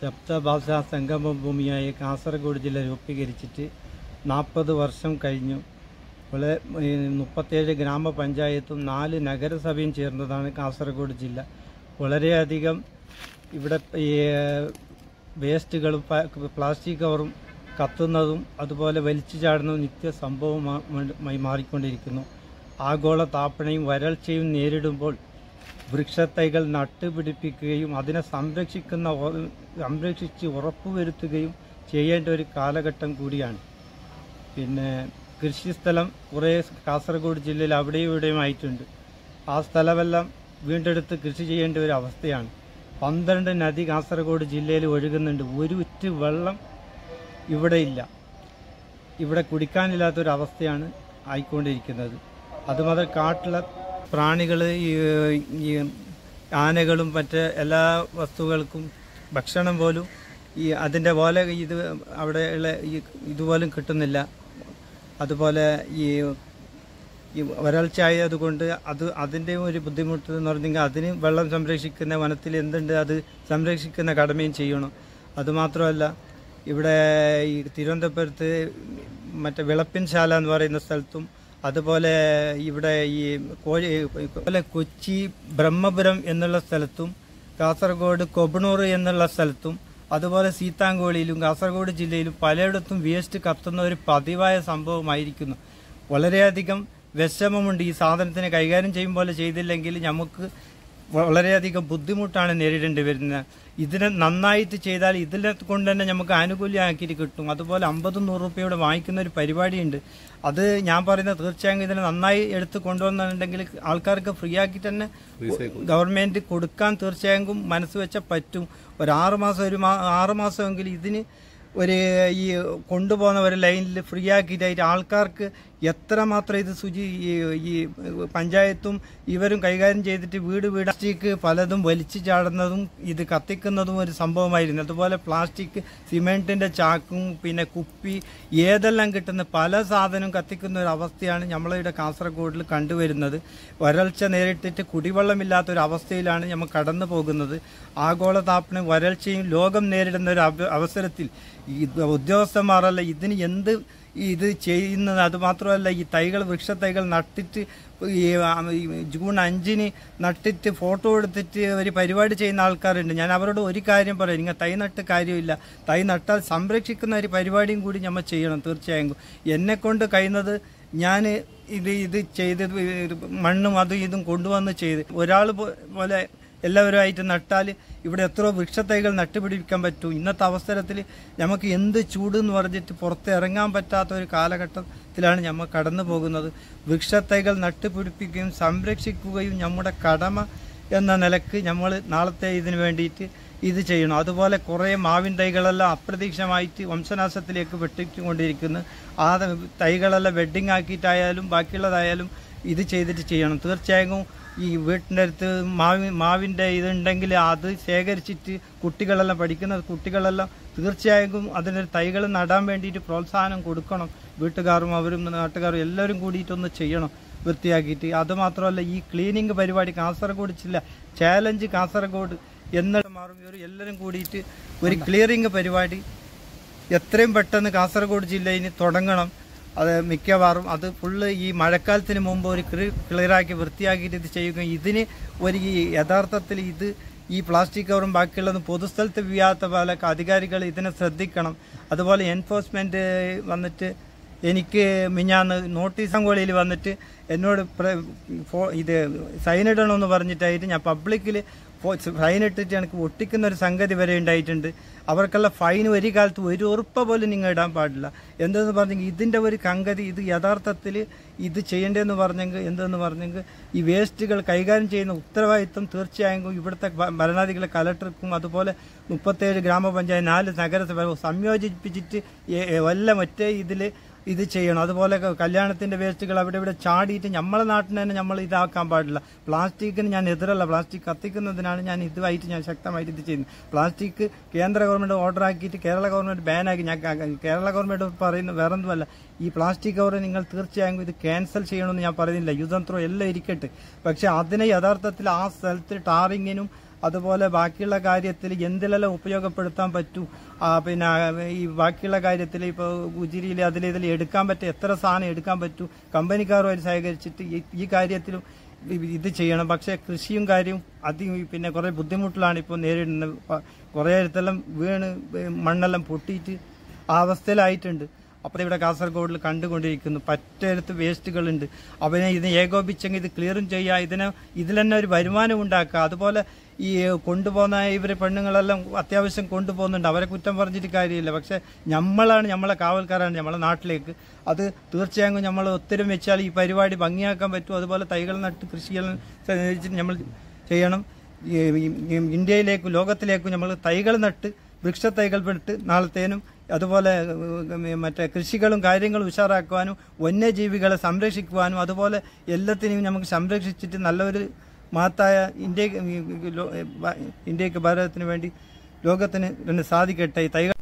ശബ്ദഭാഷ സംഗമ ഭൂമിയായി കാസർഗോഡ് ജില്ല രൂപീകരിച്ചിട്ട് 40 വർഷം കഴിഞ്ഞു. 37 ഗ്രാമപഞ്ചായത്തും 4 നഗരസഭയും ചേർന്നതാണ് കാസർഗോഡ് ജില്ല. വളരെയധികം ഇവിടെ വേസ്റ്റുകളും പ്ലാസ്റ്റിക് കവറും കത്തുന്നതും അതുപോലെ വലിച്ചു ചാടുന്നതും നിത്യ സംഭവമായി മാറിക്കൊണ്ടിരിക്കുന്നു. ആഗോള താപനയും വരൾച്ചയും നേരിടുമ്പോൾ വൃക്ഷത്തൈകൾ നട്ടുപിടിപ്പിക്കുകയും അതിനെ സംരക്ഷിച്ച് ഉറപ്പുവരുത്തുകയും ചെയ്യേണ്ട ഒരു കാലഘട്ടം കൂടിയാണ്. പിന്നെ കൃഷിസ്ഥലം കുറേ കാസർഗോഡ് ജില്ലയിൽ അവിടെയും ഇവിടെയും ആയിട്ടുണ്ട്. ആ സ്ഥലമെല്ലാം വീണ്ടെടുത്ത് കൃഷി ചെയ്യേണ്ട ഒരു അവസ്ഥയാണ്. 12 നദി കാസർഗോഡ് ജില്ലയിൽ ഒഴുകുന്നുണ്ട്. ഒരു ഉറ്റ് വെള്ളം ഇവിടെ ഇല്ല. ഇവിടെ കുടിക്കാനില്ലാത്തൊരവസ്ഥയാണ് ആയിക്കൊണ്ടിരിക്കുന്നത്. അതുമാത്രം കാട്ടിലെ പ്രാണികൾ, ഈ ആനകളും മറ്റ് എല്ലാ വസ്തുക്കൾക്കും ഭക്ഷണം പോലും അതിൻ്റെ പോലെ അവിടെയുള്ള ഇതുപോലും കിട്ടുന്നില്ല. അതുപോലെ ഈ വരൾച്ച ആയതുകൊണ്ട് അതിൻ്റെ ഒരു ബുദ്ധിമുട്ട് എന്ന് പറഞ്ഞെങ്കിൽ അതിന് വെള്ളം സംരക്ഷിക്കുന്ന വനത്തിൽ എന്തുണ്ട് അത് സംരക്ഷിക്കുന്ന കടമയും ചെയ്യണം. അതുമാത്രമല്ല ഇവിടെ ഈ തിരുവനന്തപുരത്ത് മറ്റേ വിളപ്പിൻശാല എന്ന് പറയുന്ന സ്ഥലത്തും അതുപോലെ ഇവിടെ ഈ കൊച്ചി ബ്രഹ്മപുരം എന്നുള്ള സ്ഥലത്തും കാസർഗോഡ് കൊബണൂർ എന്നുള്ള സ്ഥലത്തും അതുപോലെ സീതാങ്കോളിയിലും കാസർഗോഡ് ജില്ലയിലും പലയിടത്തും വേസ്റ്റ് കത്തുന്ന ഒരു പതിവായ സംഭവമായിരിക്കുന്നു. വളരെയധികം വിഷമമുണ്ട്. ഈ സാധനത്തിനെ കൈകാര്യം ചെയ്യും പോലെ ചെയ്തില്ലെങ്കിൽ നമുക്ക് വളരെയധികം ബുദ്ധിമുട്ടാണ് നേരിടേണ്ടി വരുന്നത്. ഇതിനെ നന്നായിട്ട് ചെയ്താൽ ഇതിനെ കൊണ്ട് തന്നെ നമുക്ക് ആനുകൂല്യമാക്കിയിട്ട് കിട്ടും. അതുപോലെ 50-100 രൂപയോടെ വാങ്ങിക്കുന്ന ഒരു പരിപാടിയുണ്ട്. അത് ഞാൻ പറയുന്നത് തീർച്ചയായും ഇതിനെ നന്നായി എടുത്ത് കൊണ്ടുവന്നിട്ടുണ്ടെങ്കിൽ ആൾക്കാർക്ക് ഫ്രീ ആക്കി തന്നെ ഗവൺമെന്റ് കൊടുക്കാൻ തീർച്ചയായും മനസ്സ് വെച്ചാൽ പറ്റും. ഒരു 6 മാസമെങ്കിലും ഇതിന് ഈ കൊണ്ടുപോകുന്ന ഒരു ലൈനിൽ ഫ്രീ ആക്കിയിട്ടായിട്ട് ആൾക്കാർക്ക് എത്രമാത്രം ഇത് ഈ പഞ്ചായത്തും ഇവരും കൈകാര്യം ചെയ്തിട്ട് വീട് പ്ലാസ്റ്റിക് പലതും വലിച്ചു ചാടുന്നതും ഇത് കത്തിക്കുന്നതും ഒരു സംഭവമായിരുന്നു. അതുപോലെ പ്ലാസ്റ്റിക് സിമെന്റിന്റെ ചാക്കും പിന്നെ കുപ്പി ഏതെല്ലാം കിട്ടുന്ന പല സാധനവും കത്തിക്കുന്ന ഒരു അവസ്ഥയാണ് നമ്മളിവിടെ കാസർഗോഡിൽ കണ്ടുവരുന്നത്. വരൾച്ച നേരിട്ടിട്ട് കുടിവെള്ളമില്ലാത്തൊരവസ്ഥയിലാണ് നമ്മൾ കടന്നു പോകുന്നത്. ആഗോളതാപനവും വരൾച്ചയും ലോകം നേരിടുന്ന ഒരു അവസരത്തിൽ ഉദ്യോഗസ്ഥന്മാരല്ല ഇതിന് ഇത് ചെയ്യുന്നത്. അതുമാത്രമല്ല ഈ വൃക്ഷത്തൈകൾ നട്ടിട്ട് ജൂൺ 5-ന് നട്ടിട്ട് ഫോട്ടോ എടുത്തിട്ട് ഒരു പരിപാടി ചെയ്യുന്ന ആൾക്കാരുണ്ട്. ഞാൻ അവരോട് ഒരു കാര്യം പറയാം, നിങ്ങൾ തൈ നട്ട് കാര്യമില്ല, തൈ നട്ടാൽ സംരക്ഷിക്കുന്ന ഒരു പരിപാടിയും കൂടി നമ്മൾ ചെയ്യണം. തീർച്ചയായും എന്നെക്കൊണ്ട് കഴിയുന്നത് ഞാൻ ഇത് ചെയ്ത് മണ്ണും ഇതും കൊണ്ടുവന്ന് ചെയ്ത് ഒരാൾ പോലെ എല്ലാവരുമായിട്ട് നട്ടാൽ ഇവിടെ എത്രയോ വൃക്ഷത്തൈകൾ നട്ടുപിടിപ്പിക്കാൻ പറ്റും. ഇന്നത്തെ അവസരത്തിൽ നമുക്ക് എന്ത് ചൂട് എന്ന് പറഞ്ഞിട്ട് പുറത്ത് ഇറങ്ങാൻ പറ്റാത്ത ഒരു കാലഘട്ടത്തിലാണ് നമ്മൾ കടന്നു പോകുന്നത്. വൃക്ഷത്തൈകൾ നട്ടുപിടിപ്പിക്കുകയും സംരക്ഷിക്കുകയും നമ്മുടെ കടമ എന്ന നിലക്ക് നമ്മൾ നാളത്തെ ഇതിന് വേണ്ടിയിട്ട് ഇത് ചെയ്യണം. അതുപോലെ കുറേ മാവിൻ തൈകളെല്ലാം അപ്രതീക്ഷിതമായിട്ട് വംശനാശത്തിലേക്ക് വെട്ടിക്കൊണ്ടിരിക്കുന്നു. ആ തൈകളെല്ലാം വെഡ്ഡിങ് ആക്കിയിട്ടായാലും ബാക്കിയുള്ളതായാലും ഇത് ചെയ്തിട്ട് ചെയ്യണം. തീർച്ചയായും ഈ വീട്ടിൻ്റെ അടുത്ത് മാവിൻ്റെ ഇതുണ്ടെങ്കിൽ അത് ശേഖരിച്ചിട്ട് കുട്ടികളെല്ലാം പഠിക്കുന്ന കുട്ടികളെല്ലാം തീർച്ചയായും അതിനൊരു തൈകൾ നടാൻ വേണ്ടിയിട്ട് പ്രോത്സാഹനം കൊടുക്കണം. വീട്ടുകാരും അവരും നാട്ടുകാരും എല്ലാവരും കൂടിയിട്ടൊന്ന് ചെയ്യണം വൃത്തിയാക്കിയിട്ട്. അതുമാത്രമല്ല ഈ ക്ലീനിങ് പരിപാടി കാസർഗോഡ് ജില്ല ചാലഞ്ച് കാസർഗോഡ് മാറും എല്ലാവരും കൂടിയിട്ട് ഒരു ക്ലിയറിങ് പരിപാടി എത്രയും പെട്ടെന്ന് കാസർഗോഡ് ജില്ലയിൽ തുടങ്ങണം. അത് മിക്കവാറും അത് ഫുള്ള് ഈ മഴക്കാലത്തിന് മുമ്പ് ഒരു ക്ലിയറാക്കി വൃത്തിയാക്കിയിട്ട് ഇത് ചെയ്യുക. ഇതിന് യഥാർത്ഥത്തിൽ ഈ പ്ലാസ്റ്റിക് കവറും ബാക്കിയുള്ളതും പൊതുസ്ഥലത്ത് വീഴാത്ത പോലെ അധികാരികൾ ഇതിനെ ശ്രദ്ധിക്കണം. അതുപോലെ എൻഫോഴ്സ്മെന്റ് വന്നിട്ട് എനിക്ക് മിഞ്ഞാന്ന് നോട്ടീസങ്കോളിയിൽ വന്നിട്ട് എന്നോട് ഇത് സൈൻ ഇടണമെന്ന് പറഞ്ഞിട്ടായിട്ട് ഞാൻ പബ്ലിക്കിൽ ഫൈൻ ഇട്ടിട്ട് എനിക്ക് ഒട്ടിക്കുന്ന ഒരു സംഗതി വരെ ഉണ്ടായിട്ടുണ്ട്. അവർക്കുള്ള ഫൈൻ ഒരു കാലത്ത് ഒരു ഉറപ്പ പോലും നിങ്ങൾ ഇടാൻ പാടില്ല. എന്തെന്ന് പറഞ്ഞെങ്കിൽ ഇതിൻ്റെ ഒരു കങ്കതി ഇത് യഥാർത്ഥത്തിൽ ഇത് ചെയ്യേണ്ടതെന്ന് പറഞ്ഞെങ്കിൽ ഈ വേസ്റ്റുകൾ കൈകാര്യം ചെയ്യുന്ന ഉത്തരവാദിത്വം തീർച്ചയായും ഇവിടുത്തെ ഭരണാധികാരികളെ കലക്ടർക്കും അതുപോലെ 37 ഗ്രാമപഞ്ചായത്ത് 4 നഗരസഭ സംയോജിപ്പിച്ചിട്ട് എല്ലാം ഒറ്റ ഇത് ചെയ്യണം. അതുപോലെ കല്യാണത്തിന്റെ വേസ്റ്റുകൾ അവിടെ ഇവിടെ ചാടിയിട്ട് നമ്മളെ നാട്ടിൽ തന്നെ നമ്മൾ ഇതാക്കാൻ പാടില്ല. പ്ലാസ്റ്റിക്കിന് ഞാൻ എതിരല്ല, പ്ലാസ്റ്റിക് കത്തിക്കുന്നതിനാണ് ഞാൻ ഞാൻ ശക്തമായിട്ട് ഇത് ചെയ്യുന്നത്. പ്ലാസ്റ്റിക് കേന്ദ്ര ഗവൺമെന്റ് ഓർഡർ ആക്കിയിട്ട് കേരള ഗവൺമെന്റ് ബാനാക്കി. ഞാൻ കേരള ഗവൺമെന്റ് പറയുന്നത് വേറൊന്നുമല്ല, ഈ പ്ലാസ്റ്റിക് കവർ നിങ്ങൾ തീർച്ചയായും ഇത് ക്യാൻസൽ ചെയ്യണമെന്ന് ഞാൻ പറയുന്നില്ല. യൂസ് ആൻഡ് ത്രോ എല്ലാം ഇരിക്കട്ടെ, പക്ഷെ അതിനെ യഥാർത്ഥത്തിൽ ആ സ്ഥലത്ത് ടാറിങ്ങിനും അതുപോലെ ബാക്കിയുള്ള കാര്യത്തിൽ എന്തിലെല്ലാം ഉപയോഗപ്പെടുത്താൻ പറ്റൂ, പിന്നെ ഈ ബാക്കിയുള്ള കാര്യത്തിൽ ഇപ്പോൾ ഉജിരിയിൽ അതിൽ എടുക്കാൻ പറ്റും, എത്ര സാധനം എടുക്കാൻ പറ്റൂ, കമ്പനിക്കാരുമായി സഹകരിച്ചിട്ട് ഈ കാര്യത്തിലും ഇത് ചെയ്യണം. പക്ഷേ കൃഷിയും കാര്യവും പിന്നെ കുറേ ബുദ്ധിമുട്ടിലാണ് ഇപ്പോൾ നേരിടുന്നത്. കുറേ ഇടത്തെല്ലാം വീണ് മണ്ണെല്ലാം പൊട്ടിയിട്ട് ആ അവസ്ഥയിലായിട്ടുണ്ട്. അപ്പോൾ ഇവിടെ കാസർഗോഡിൽ കണ്ടുകൊണ്ടിരിക്കുന്നു. പറ്റെടുത്ത് വേസ്റ്റുകളുണ്ട്. അവനെ ഇതിനെ ഏകോപിച്ചെങ്കിൽ ഇത് ക്ലിയറും ചെയ്യുക, ഇതിൽ തന്നെ ഒരു വരുമാനം ഉണ്ടാക്കുക. അതുപോലെ ഈ കൊണ്ടുപോകുന്ന ഇവർ പെണ്ണുങ്ങളെല്ലാം അത്യാവശ്യം കൊണ്ടുപോകുന്നുണ്ട്, അവരെ കുറ്റം പറഞ്ഞിട്ട് കാര്യമില്ല. പക്ഷേ നമ്മളെ കാവൽക്കാരാണ് നമ്മളെ നാട്ടിലേക്ക്. അത് തീർച്ചയായും നമ്മൾ ഒത്തിരി വെച്ചാൽ ഈ പരിപാടി ഭംഗിയാക്കാൻ പറ്റും. അതുപോലെ തൈകൾ നട്ട് കൃഷിയെല്ലാം നമ്മൾ ചെയ്യണം. ഇന്ത്യയിലേക്കും ലോകത്തിലേക്കും നമ്മൾ തൈകൾ നട്ട് വൃക്ഷത്തൈകൾ നട്ട് നാളത്തേനും അതുപോലെ മറ്റേ കൃഷികളും കാര്യങ്ങളും ഉഷാറാക്കുവാനും വന്യജീവികളെ സംരക്ഷിക്കുവാനും അതുപോലെ എല്ലാത്തിനെയും നമുക്ക് സംരക്ഷിച്ചിട്ട് നല്ലൊരു മഹത്തായ ഇന്ത്യക്ക് ഭാരതത്തിന് വേണ്ടി ലോകത്തിന് സാധിക്കട്ടെ. തൈകൾ